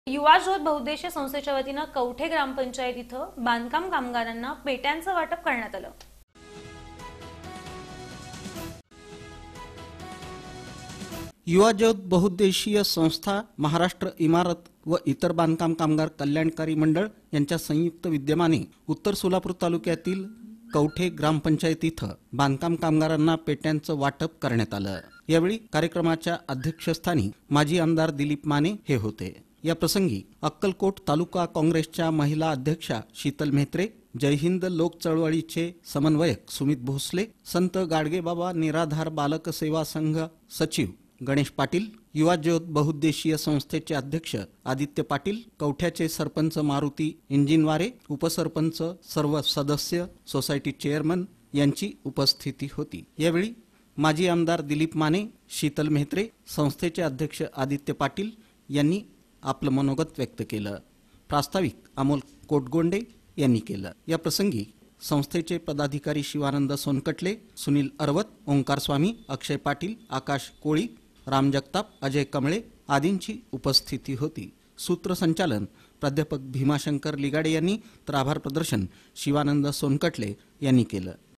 युवा ज्योत बहुउद्देशीय संस्थेच्या वतीनं कवठे ग्रामपंचायत इथं बांधकाम कामगारांना पेट्यांचं वाटप करण्यात आलं। युवा ज्योत बहुउद्देशीय संस्था, महाराष्ट्र इमारत व इतर बांधकाम कामगार कल्याणकारी मंडळ यांच्या संयुक्त विद्यमाने उत्तर सोलापूर तालुक्यातील कवठे ग्रामपंचायत इथं बांधकाम कामगारांना पेट्यांचं वाटप करण्यात आलं। यावेळी कार्यक्रमाच्या अध्यक्षस्थानी माजी आमदार दिलीप माने हे होते। या प्रसंगी अक्कलकोट तालुका काँग्रेसच्या महिला अध्यक्षा शीतल म्हेत्रे, जय हिंद लोक चळवळीचे समन्वयक सुमित भोसले, संत गाडगेबाबा निराधार बालक सेवा संघ सचिव गणेश पाटील, युवा ज्योत बहुउद्देशीय संस्थेचे अध्यक्ष आदित्य पाटील, कवठ्याचे सरपंच मारुती इंजिनवारे, उपसरपंच, सर्व सदस्य, सोसायटी चेअरमन यांची उपस्थिती होती। यावेळी माजी आमदार दिलीप माने, शीतल म्हेत्रे, संस्थेचे अध्यक्ष आदित्य पाटील यांनी आपलं मनोगत व्यक्त केलं। प्रास्ताविक अमोल कोटगोंडे यांनी केलं। या प्रसंगी संस्थेचे पदाधिकारी शिवानंद सोनकटले, सुनील अरवत, ओंकार स्वामी, अक्षय पाटील, आकाश कोळी, राम जगताप, अजय कमळे आदींची उपस्थिती होती। सूत्रसंचालन प्राध्यापक भीमाशंकर लिगाडे यांनी तर आभार प्रदर्शन शिवानंद सोनकटले यांनी केलं।